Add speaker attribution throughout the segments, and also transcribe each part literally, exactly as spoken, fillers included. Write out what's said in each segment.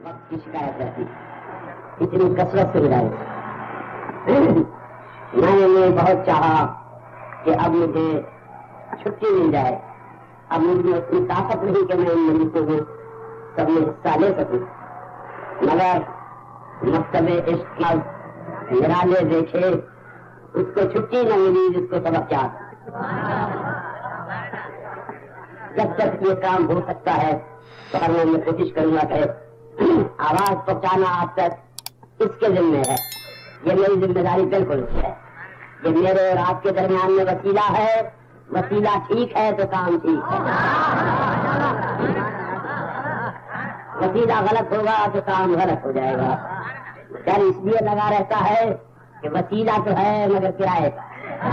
Speaker 1: وقت کی شکایت رہتی اتنی کثرت سے ملا میں نے یہ بہت چاہا کہ اب مجھے چھٹی مل جائے. اب مجھے اتنی طاقت نہیں کہ میں ان مریضوں کو سب میں حصہ لے سکوں, مگر مکتب عشق نرالے دیکھے اس کو چھٹی نہ ملی جس کو سبق یاد. جب تک یہ کام ہو سکتا ہے تو میں کوشش کروں گا کہ آواز پہنچانا آپ تک اس کے ذمہ ہے. یہ میری ذمہ داری بالکل ہے. یہ میرے اور آپ کے درمیان میں وسیلہ ہے. وسیلہ ٹھیک ہے تو کام ٹھیک ہے, وسیلہ غلط ہوگا تو کام غلط ہو جائے گا. ڈر اس لیے لگا رہتا ہے کہ وسیلہ تو ہے مگر کرائے کا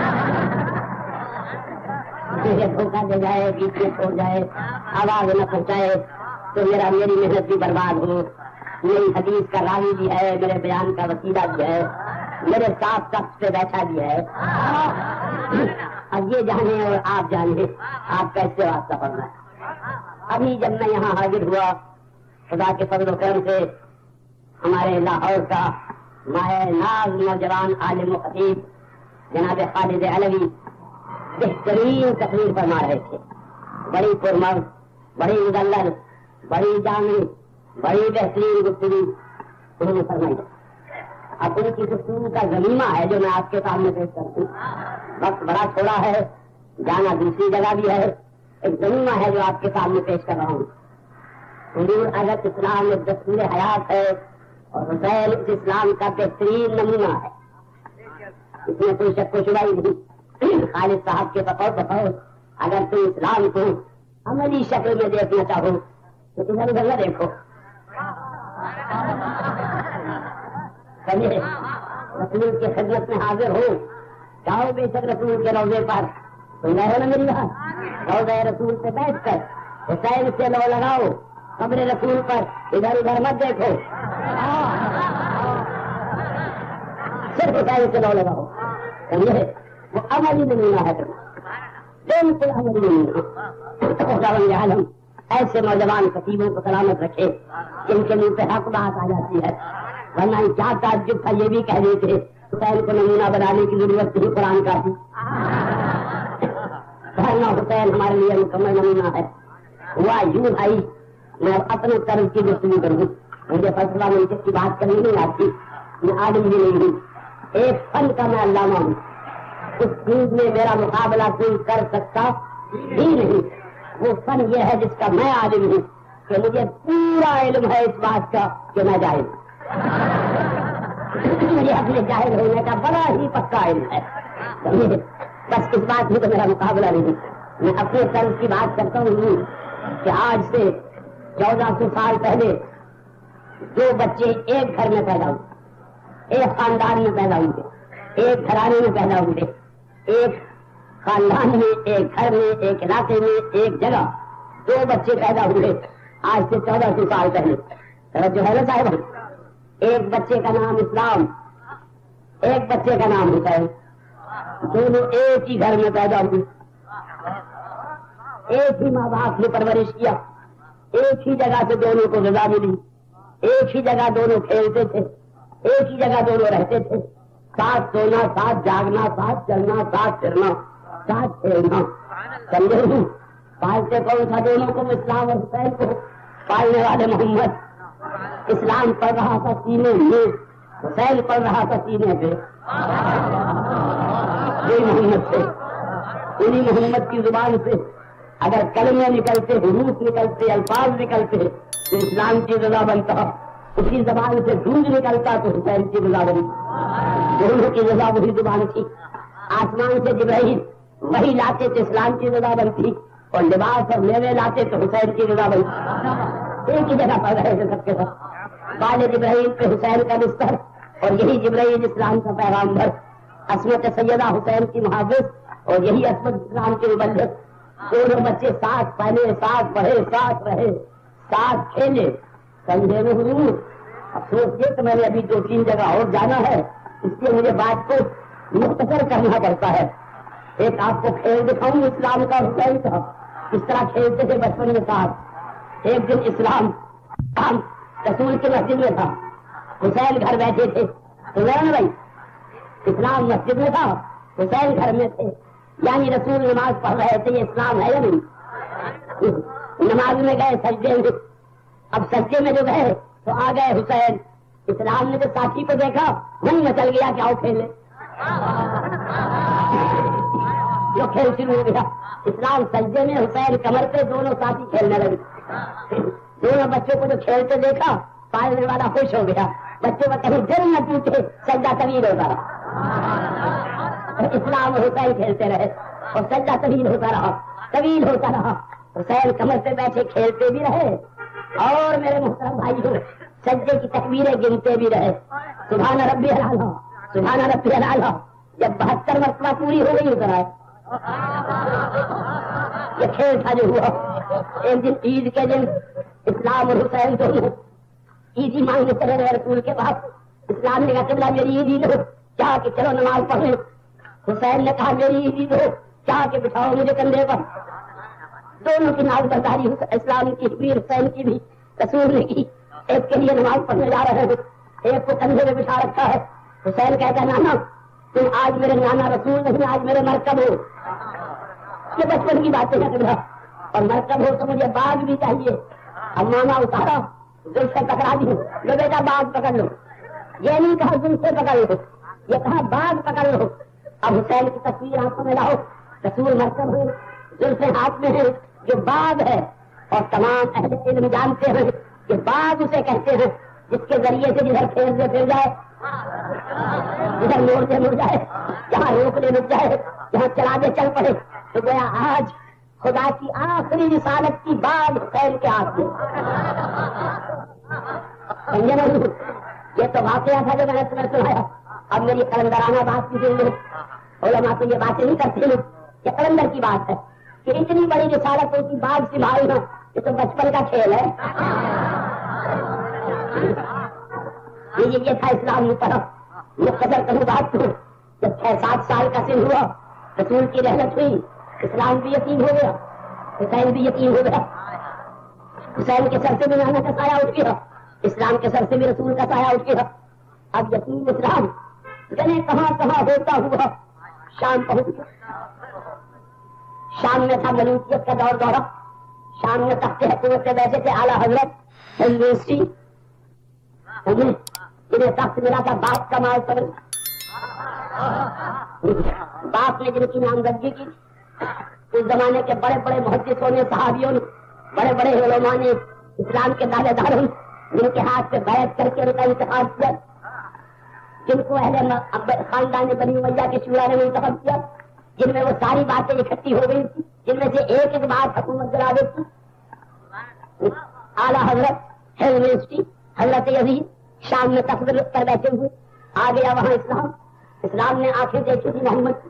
Speaker 1: دھوکہ دے جائے, بیچ میں چھوڑ جائے, آواز نہ پہنچائے تو میرا میری محنت بھی برباد ہو. میری حدیث کا راوی بھی ہے, میرے بیان کا وسیلہ بھی ہے, میرے ساتھ تخت پہ بیٹھا بھی ہے. اب یہ جانے اور آپ جانے آپ کا اس سے واسطہ پڑنا ہے. ابھی جب میں یہاں حاضر ہوا خدا کے فضل و کرم سے ہمارے لاہور کا مائع ناز نوجوان عالم و خطیب جناب خالد علوی بہترین تقریر فرما رہے تھے. بڑی پرمغ, بڑی مدلل, بڑی جامع, بڑی بہترین گفتگو انہوں نے فرمائی. اب ان کی گفتگو کا غنیمہ ہے جو میں آپ کے سامنے پیش کرتی ہوں. وقت بڑا تھوڑا ہے, جانا دوسری جگہ بھی ہے. ایک غنیمہ ہے جو آپ کے سامنے پیش کر رہا ہوں. حضور اگر اسلام ایک دستور حیات ہے اور حسین اس اسلام کا بہترین نمونہ ہے, اس میں کوئی شک و شبہ ہی نہیں. خالد صاحب کے بقول بقول اگر تم اسلام کو عملی شکل میں دیکھنا چاہو تو ادھر ادھر نہ دیکھو. سمجھے, رسول کی خدمت میں حاضر ہو, جاؤ بے شک رسول کے روزے پر, تم رہو نا میری بات, روزہ رسول پہ بیٹھ کر حسین سے لو لگاؤ, قبر رسول پر ادھر ادھر مت دیکھو, صرف حسین سے لو لگاؤ. سمجھے, وہ عملی نمونہ ہے, بالکل عملی نمونہ. خداوند عالم ایسے نوجوان خطیبوں کو سلامت رکھے جن کے منہ پہ حق بات آ جاتی ہے, ورنہ کیا تعجب تھا یہ بھی کہہ دیتے حسین کو نمونہ بنانے کی ضرورت نہیں قرآن کا بھی. ورنہ حسین ہمارے لیے مکمل نمونہ ہے. ہوا یوں بھائی, میں اپنے طرف کی گفتگو کروں, مجھے فیصلہ منصف کی بات کرنی نہیں آتی, میں عالم بھی نہیں ہوں, ایک فن کا میں علامہ ہوں. اس چیز میں میرا مقابلہ کوئی کر سکتا ہی نہیں. وہ فن یہ ہے جس کا میں عالم ہوں کہ مجھے پورا علم ہے اس بات کا کہ میں جاہل ہوں. مجھے اپنے جاہل ہونے کا بڑا ہی پکا علم ہے. بس اس بات میں تو میرا مقابلہ نہیں. میں اپنے طرز کی بات کرتا ہوں کہ آج سے چودہ سو سال پہلے دو بچے ایک گھر میں پیدا ہوئے, ایک خاندان میں پیدا ہوئے, ایک گھرانے میں پیدا ہوئے, ایک خاندان میں, ایک گھر میں, ایک علاقے میں, ایک جگہ دو بچے پیدا ہوئے آج سے چودہ سو سال پہلے. جو ہے نا صاحب, ایک بچے کا نام اسلام, ایک بچے کا نام حسین. دونوں ایک ہی گھر میں پیدا ہوئے, ایک ہی ماں باپ نے پرورش کیا, ایک ہی جگہ سے دونوں کو غذا ملی, ایک ہی جگہ دونوں کھیلتے تھے, ایک ہی جگہ دونوں رہتے تھے, ساتھ سونا, ساتھ جاگنا, ساتھ چلنا, ساتھ پھرنا, ساتھ کھیلنا. سمجھے نہیں, پالتے کون تھا دونوں کو, اسلام اور حسین کو. پالنے والے محمد. اسلام پڑھ رہا تھا سینے میں, حسین پڑھ رہا تھا سینے پہ. یہی محمد سے, انہی محمد کی زبان سے اگر کلمے نکلتے, حروف نکلتے, الفاظ نکلتے تو اسلام کی رضا بنتا. اسی زبان سے دودھ نکلتا تو حسین کی رضا بنی. دونوں کی رضا وہی زبان تھی. آسمان سے جبرائیل وہی لاتے تو اسلام کی رضا بنتی, اور لباس اور میوے لاتے تو حسین کی رضا بنتی. ایک ہی جگہ پر رہے تھے سب کے ساتھ. بال جبرائیل پہ حسین کا بستر, اور یہی جبرائیل اسلام کا پیغامبر. عصمت سیدہ حسین کی محافظ, اور یہی عصمت اسلام کے مبلغ. دونوں بچے ساتھ پہلے, ساتھ پڑھے, ساتھ رہے, ساتھ کھیلے. سمجھے نہیں. افسوس یہ کہ میں نے ابھی دو تین جگہ اور جانا ہے, اس لیے مجھے بات کو مختصر کرنا پڑتا ہے. ایک آپ کو کھیل دکھاؤں اسلام کا, حسین کا, اس طرح کھیلتے تھے بچپن میں ساتھ. ایک دن اسلام رسول کی مسجد میں تھا، حسین گھر بیٹھے تھے، تو نا بھائی اسلام مسجد میں تھا، حسین گھر میں تھے، یعنی رسول نماز پڑھ رہے تھے، یہ اسلام ہے یا نہیں؟ نماز میں گئے سجدے میں، اب سجدے میں جو گئے تو آ گئے حسین، اسلام نے جو ساتھی کو دیکھا وہیں مچل گیا کہ آؤ کھیلے، جو کھیل شروع ہو گیا۔ اسلام سجدے میں، حسین کمر پہ، دونوں ساتھی کھیلنے لگے۔ دونوں بچوں کو جو کھیلتے دیکھا پالنے والا خوش ہو گیا، بچوں کا کہیں دل نہ ٹوٹے، سجدہ طویل ہوتا رہا۔ اسلام اور حسین کھیلتے رہے اور سجدہ طویل ہوتا رہا، طویل ہوتا رہا۔ حسین کمر پہ بیٹھے کھیلتے بھی رہے اور میرے محترم بھائیوں سجدے کی تکبیریں گنتے بھی رہے، سبحان ربی الاعلی، سبحان ربی الاعلی۔ جب بہتر مرتبہ پوری ہو گئی اتر آئے۔ یہ کھیل تھا جو ہوا۔ ایک دن عید کے دن اسلام اور حسین دونوں عیدی مانگنے چلے رہے رسول کے پاس۔ اسلام نے کہا قبلہ میری عیدی دو، چاہ کے چلو نماز پڑھیں۔ حسین نے کہا میری عیدی دو، چاہ کے بٹھاؤ مجھے کندھے پر۔ دونوں کی ناز برداری اسلام کی بھی، حسین کی بھی رسول نے کی۔ ایک کے لیے نماز پڑھنے جا رہے ہیں، ایک کو کندھے میں بٹھا رکھا ہے۔ حسین کہتا ہے نانا تم آج میرے نانا رسول نہیں، آج میرے مرکب ہو۔ یہ بچپن کی باتیں ہیں قبلہ، اور مرکب ہو تو مجھے باغ بھی چاہیے۔ اب ماما اتارا، دل سے پکڑا دی، لو بیٹا باغ پکڑ لو۔ یہ نہیں کہا دل سے پکڑ لو، یہ کہا باغ پکڑ لو۔ اب حسین کی تصویر آنکھوں میں لاؤ، رسول مرکب ہو، دل سے ہاتھ میں ہے جو باغ ہے، اور تمام اہل علم جانتے ہیں کہ باغ اسے کہتے ہیں جس کے ذریعے سے جدھر کھیل سے پھر جائے، جدھر موڑ سے مڑ جائے، جہاں روک لے رک جائے، جہاں چلا دے چل پڑے۔ تو گویا آج خدا کی آخری رسالت کی باغ حسین کے ہاتھ میں۔ سمجھے نہیں؟ یہ تو واقعہ تھا جو میں نے تمہیں سنایا۔ اب میری قلندرانہ بات کی دیں گے، علماء تو یہ باتیں نہیں کرتے ہیں، یہ قلندر کی بات ہے کہ اتنی بڑی رسالتوں کی باغ سنبھالنا یہ تو بچپن کا کھیل ہے۔ یہ یہ تھا اسلام کی طرف۔ یہ قدر کروں بات کو، جب چھ سات سال کا سن ہوا، رسول کی رحلت ہوئی، اسلام بھی یتیم ہو گیا، حسین بھی یتیم ہو گیا۔ حسین کے سر سے بھی نانا کا سایہ اٹھ گیا، اسلام کے سر سے بھی رسول کا سایہ اٹھ گیا۔ اب یتیم اسلام جنے کہاں کہاں ہوتا ہوا شام پہنچ گیا۔ شام میں تھا ملوکیت کا دور دورہ، شام میں تخت حکومت سے بیٹھے تھے اعلیٰ حضرت یونیورسٹی، انہیں تخت ملا تھا باپ کا مال سمجھ۔ باپ نے جن کی نامزدگی کی، اس زمانے کے بڑے بڑے محدثوں نے، صحابیوں نے، بڑے بڑے علماء نے، اسلام کے دعوے داروں نے جن کے ہاتھ پہ بیعت کر کے ان کا انتخاب کیا، جن کو اہل خاندان بنی امیہ کے شورا نے منتخب کیا، جن میں وہ ساری باتیں اکٹھی ہو گئی تھی، جن میں سے ایک ایک بات حکومت جلا دیتی۔ اعلیٰ حضرت ہے یونیورسٹی، حضرت یزید شام میں تخت کر بیٹھے ہوئے، آ گیا وہاں اسلام۔ اسلام نے آنکھیں دیکھی تھی محمد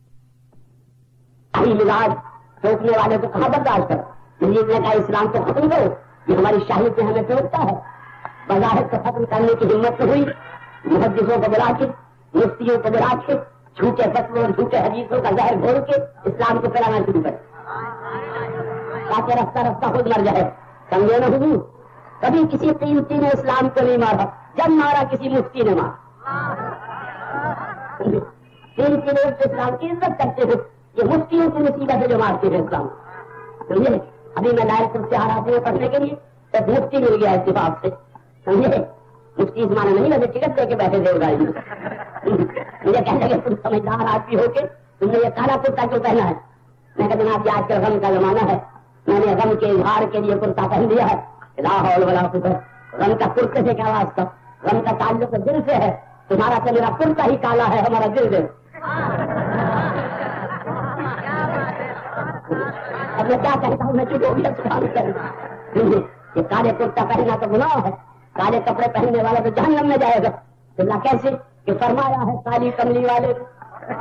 Speaker 1: مزاج روکنے والے کو کہاں برداشت کر، یزید نے کہا اسلام کو ختم کرو، یہ ہماری شاہی سے ہمیں ٹوکتا ہے۔ بظاہر کو ختم کرنے کی ہمت نہ ہوئی، محدثوں کو بلا کے، مفتیوں کو بلا کے، جھوٹے فتووں اور جھوٹے حدیثوں کا زہر گھول کے اسلام کو پھیلانا شروع کر، تاکہ رفتہ رفتہ خود مر جائے۔ سمجھے نہ ہوئی؟ کبھی کسی قیمتی نے اسلام کو نہیں مارا، جب مارا کسی مفتی نے مارا۔ قیمتی لوگ تو اسلام کی عزت کرتے ہیں، یہ مفتیوں کی مصیبت ہے جو مارتے ہیں اسلام۔ سمجھے؟ ابھی میں لائق سے آ رہا تھا پڑھنے کے لیے، ایک مفتی مل گیا اتفاق سے، سمجھے؟ مفتی زمانہ نہیں لگے، ٹکٹ دے کے بیٹھے تھے گاڑی میں، مجھے کہنے لگے تم سمجھدار آدمی ہو کے تم نے یہ کالا کرتا کیوں پہنا ہے؟ میں کہا جناب یہ آج کل غم کا زمانہ ہے، میں نے غم کے اظہار کے لیے کرتا پہن لیا ہے۔ لا حول ولا قوت، غم کا کرتے سے کیا واسطہ؟ غم کا تعلق دل سے ہے، تمہارا تو میرا کرتا ہی کالا ہے، ہمارا دل دل۔ اب میں کیا کہتا ہوں، میں چپ ہو گیا، سبحان اللہ۔ یہ کالے کرتا پہننا تو گناہ ہے، کالے کپڑے پہننے والا تو جہنم میں جائے گا۔ اللہ کیسے کہ فرمایا ہے کالی کملی والے کو۔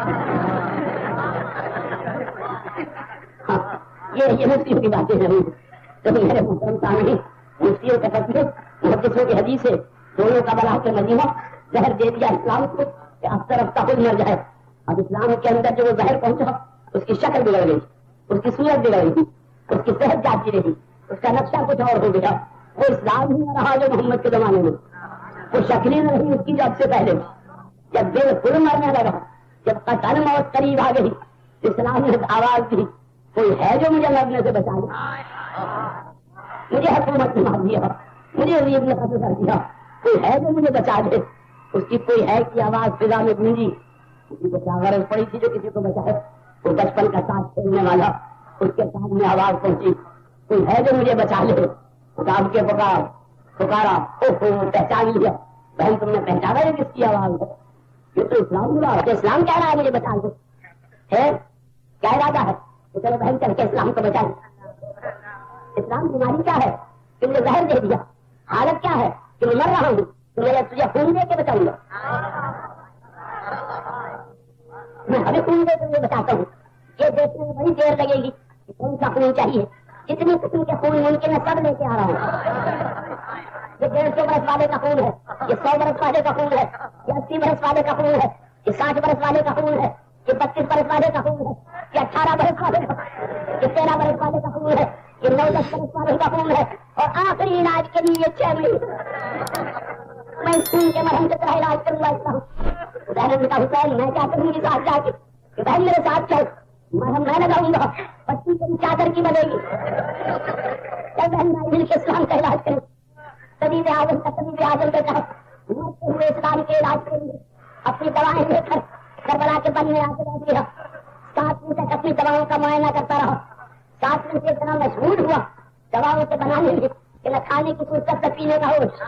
Speaker 1: ہاں یہ یہ مفتیوں کی باتیں ہیں، تو میرے محترم سامعین، مفتیوں کا فتوے، محدثوں کی حدیثیں، دونوں کا بلا کے مجموعہ زہر دے دیا اسلام کو کہ اب رفتہ خود مر جائے۔ اب اسلام کے اندر جو وہ زہر پہنچا، اس کی شکل بگڑ گئی، اس کی صورت بگڑ گئی، اس کی صحت جاتی رہی، اس کا نقشہ کچھ اور ہو گیا۔ وہ اسلام ہی نہ رہا جو محمد کے زمانے میں، وہ شکل نہ رہی اس کی جو اب سے پہلے، جب بالکل مرنے لگا، جب قتل موت قریب آ گئی، اسلام نے آواز دی کوئی ہے جو مجھے مرنے سے بچا لے، مجھے حکومت نے مار دیا، مجھے غریب نے قتل کر دیا، کوئی ہے جو مجھے بچا دے۔ اس کی کوئی ہے کہ آواز فضا میں گونجی، کسی کو کیا غرض پڑی تھی جو کسی کو بچائے؟ وہ بچپن کا ساتھ کھیلنے والا، اس کے سامنے آواز پہنچی کوئی ہے جو مجھے بچا لے، کتاب کے پکار پکارا، اوہ پہچان لیا، بہن تم نے پہچانا ہے کس کی آواز ہے؟ یہ تو اسلام بلا رہا ہے، اسلام کہہ رہا ہے مجھے بچا دو، ہے کیا ارادہ ہے؟ تو چلو بہن چل کے اسلام کو بچائیں۔ اسلام بیماری کیا ہے کہ مجھے زہر دے دیا، حالت کیا ہے کہ میں مر رہا ہوں تو میں تجھے خون دے کے بچاؤں گا، میں ابھی خون دے کے مجھے بچاتا ہوں۔ یہ دیکھنے میں بڑی دیر لگے گی کہ کون سا خون چاہیے، جتنی قسم کے خون ممکن ہے سب لے کے آ رہا ہوں۔ یہ ڈیڑھ سو برس والے کا خون ہے، یہ سو برس والے کا خون ہے، یہ اسی برس والے کا خون ہے، یہ ساٹھ برس والے کا خون ہے، یہ بتیس برس والے کا خون ہے، یہ اٹھارہ برس والے کا، یہ تیرہ برس والے کا خون ہے، یہ نو دس برس والے کا خون ہے، اور آخری علاج کے لیے یہ چھ مہینے میں اس خون کے مرہم سے طرح علاج کروں گا۔ حسین نے کہا حسین میں کیا کروں گی ساتھ جا کے؟ کہ بہن میرے ساتھ چل، مرہم میں لگاؤں گا، پٹی کی چادر کی بنے گی، بہن بھائی مل کے اسلام کا علاج کریں۔ طبیب اعظم کا طبیب اعظم کے تحت مرتے ہوئے اسلام کے علاج کے لیے اپنی دوائیں لے کر کربلا کے بن میں آ کے بیٹھ گیا، سات دن تک اپنی دواؤں کا معائنہ کرتا رہا، سات دن سے اتنا مشہور ہوا دواؤں سے بنانے میں کہ نہ کھانے کی فرصت نہ پینے کا ہوش۔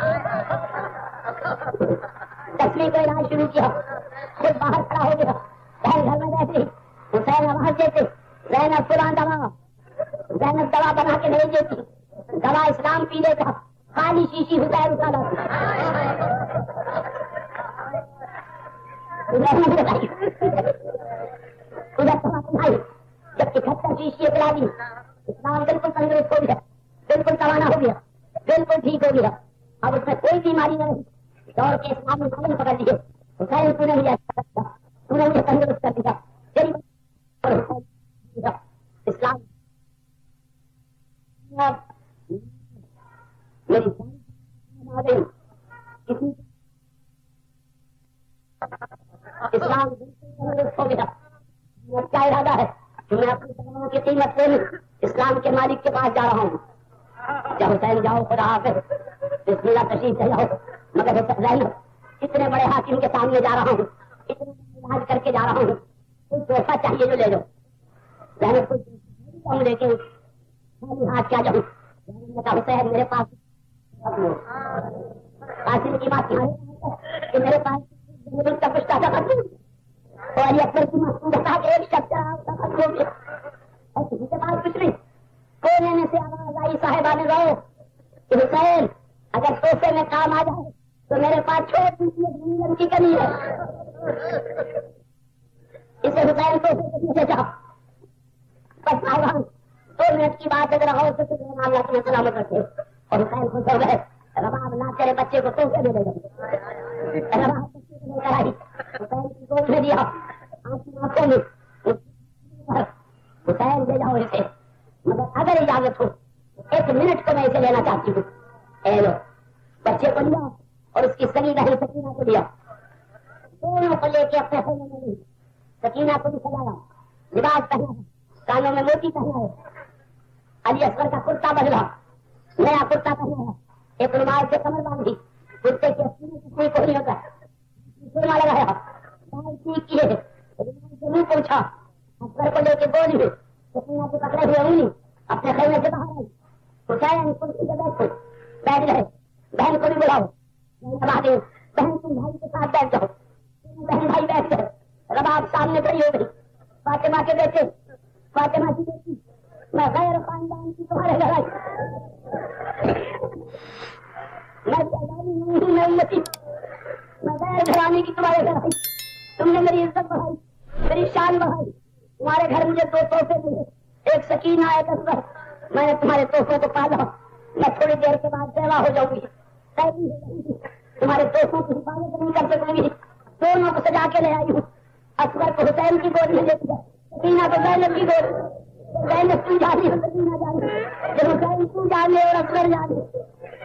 Speaker 1: دسویں کو علاج شروع کیا، خود باہر کھڑا ہو گیا، بہن گھر میں بیٹھ گئی، حسین آواز دیتے زینب فلاں دوا، زینب دوا بنا کے بھیج دیتی، دوا اسلام پی لیتا، خالی شیشی حسین اٹھا لاتی، ادھر دوا بنائی، جب اکہتر شیشی پلا دی، اسلام بالکل تندرست ہو گیا، بالکل توانا ہو گیا، بالکل ٹھیک ہو گیا، اب اس میں کوئی بیماری نہ رہی، دور کے اسلام میں سامنے پکڑ لیے، حسین تو نے مجھے اچھا کر دیا، تو نے مجھے تندرست کر دیا، اسلام میری اسلام تندرست ہو گیا۔ کیا ارادہ ہے کہ میں اپنی دواؤں کی قیمت سے اسلام کے مالک کے پاس جا رہا ہوں۔ جب حسین جاؤ خدا حافظ، بسم اللہ تشریف سے جاؤ، مگر حسین اتنے بڑے حاکم کے سامنے جا رہا ہوں، اتنے علاج کر کے جا رہا ہوں، کوئی تحفہ چاہیے جو لے لو، زینب کوئی لیکن خالی ہاتھ کیا جاؤں؟ حسین میرے پاس قاسم کی بات کہ میرے پاس کا کچھ تازہ کرتی اور اکبر کی مسئلہ بتا کے ایک شخص ہو گیا، کسی کے پاس کچھ نہیں، کونے میں سے آواز آئی صاحبہ نے گاؤ کہ حسین اگر تحفے میں کام آ جائے تو میرے پاس چھوٹی سی ایک کی کمی ہے، اسے حسین تحفے کے پیچھے جاؤ، بس آواز دو منٹ کی بات اگر ہو تو اللہ تمہیں سلامت رکھے۔ اور حسین خوش ہو گئے، رباب نہ تیرے بچے کو تحفے دے دے گا، رباب بچے کو لے کر آئی، حسین کی گود میں دیا، آنکھوں میں حسین لے جاؤ اسے، مگر اگر اجازت ہو ایک منٹ کو میں اسے لینا چاہتی ہوں۔ اے لو بچے کو لیا اور اس کی سگی بہن سکینہ کو لیا، دونوں کو لے کے اپنے خیمے میں لی، سکینہ کو بھی سجایا، لباس پہنا، کانوں میں موتی پہنا ہے، علی اصغر کا کرتا بدلا، نیا کرتا پہنا ہے، ایک رومال سے کمر باندھی، کرتے کے کوئی کو نہیں ہوتا، سرما لگایا، بال ٹھیک کیے، رومال سے منہ پوچھا، اصغر کو لے کے گود میں سکینہ کو پکڑے ہوئے انگلی اپنے خیمے سے باہر آئی، حسین کرسی پہ بیٹھو، بیٹھ گئے، بہن کو بھی بلاؤ، بہن تم بھائی کے ساتھ بیٹھ جاؤ، بہن بھائی بیٹھ گئے، رباب سامنے کھڑی ہو گئی، فاطمہ کے بیٹے، فاطمہ کی بیٹی، میں غیر خاندان کی تمہارے لڑائی، میں شہزادی نہیں ہوں، میں امتی، میں غیر گھرانے کی تمہارے لڑائی، تم نے میری عزت بڑھائی، میری شان بڑھائی، تمہارے گھر مجھے دو تحفے ملے، ایک سکینہ ایک اصغر، میں نے تمہارے تحفوں کو پالا، میں تھوڑی دیر کے بعد بیوہ ہو جاؤں گی، قیدی ہو جاؤں گی، تمہارے تحفوں کی حفاظت نہیں کر سکوں گی، دونوں کو سجا کے لے آئی ہوں، اصغر کو حسین کی گود میں لے دیا، سکینہ کو زینب کی گود، زینب تو جانی ہو سکینہ جانی، جب حسین تو جانے اور اصغر جانے،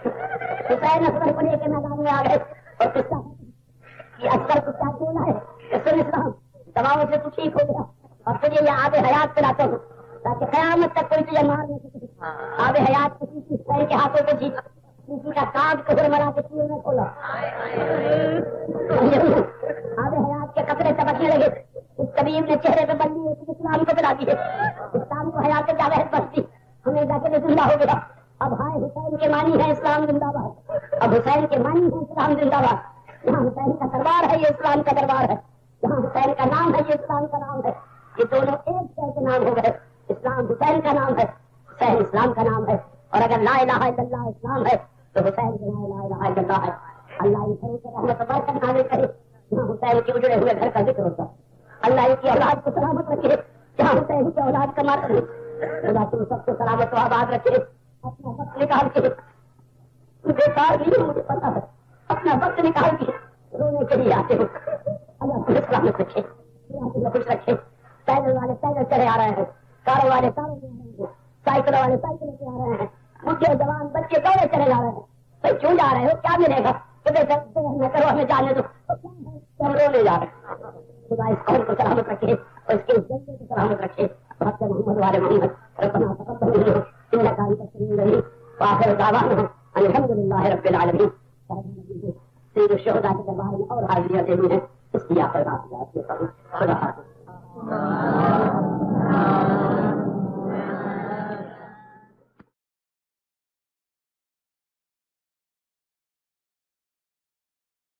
Speaker 1: حسین اصغر کو لے کے میدان میں آ گئے اور قصہ یہ اصغر کو کیا بولا ہے کہ سن اسلام دواؤں سے تو ٹھیک ہو گیا اور تجھے یہ آب حیات پلاتا ہوں تاکہ قیامت تک کوئی تجھے مار نہیں سکے. آب حیات کسی کی حسین کے ہاتھوں پہ جیتا کسی کا کاٹ کبر مرا کے سینے میں کھولا. آب حیات کے کپڑے چمکنے لگے. اس طبیب نے چہرے پہ بندی اسلام کو پلا دی. اسلام کو حیات کیا بحث بستی ہمیں جا کے زندہ ہو گیا. اب ہائے حسین کے مانی ہے اسلام زندہ باد. اب حسین کے مانی ہے اسلام زندہ باد. جہاں حسین کا دربار ہے یہ اسلام کا دربار ہے. جہاں حسین کا نام ہے یہ اسلام کا نام ہے. یہ دونوں ایک شہر کے نام ہو گئے. اسلام حسین کا نام ہے حسین اسلام کا نام ہے. اور اگر لا الہ الا اللہ اسلام ہے تو حسین کی لا الہ الا اللہ ہے. اللہ ان سے رحمت برکت نازل کرے جہاں حسین کے اجڑے ہوئے گھر کا ذکر ہوتا ہے. اللہ ان کی اولاد کو سلامت رکھے جہاں حسین کی اولاد کا ماتم ہے. خدا تم سب کو سلامت و آباد رکھے. اپنا وقت نکال کے بیکار نہیں مجھے پتا ہے اپنا وقت نکال کے رونے کے لیے آتے ہو. اللہ تمہیں سلامت رکھے تمہیں خوش رکھے. پیدل والے پیدل چلے آ رہے ہیں کاروں والے کاروں میں آ رہے ہیں سائیکل والے سائیکل سے آ رہے ہیں بڈھے جوان بچے دوڑے چلے جا رہے ہیں. بھائی کیوں جا رہے ہو کیا ملے گا نہ کرو ہمیں جانے دو ہم رونے جا رہے ہیں. خدا اس قوم کو سلامت رکھے اور اس کے جلدے کو سلامت رکھے. محمد والے محمد ربنا تقبل منا انك انت السميع العليم واخر دعوانا الحمد لله رب العالمين. سید الشہداء کے دربار میں اور حاضریاں دینی ہیں اس لیے آپ خدا حافظ.